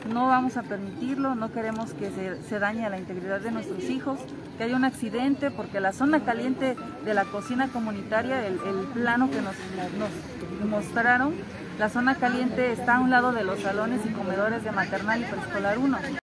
no vamos a permitirlo, no queremos que se dañe a la integridad de nuestros hijos, que haya un accidente, porque la zona caliente de la cocina comunitaria, el plano que nos mostraron, la zona caliente está a un lado de los salones y comedores de maternal y preescolar 1.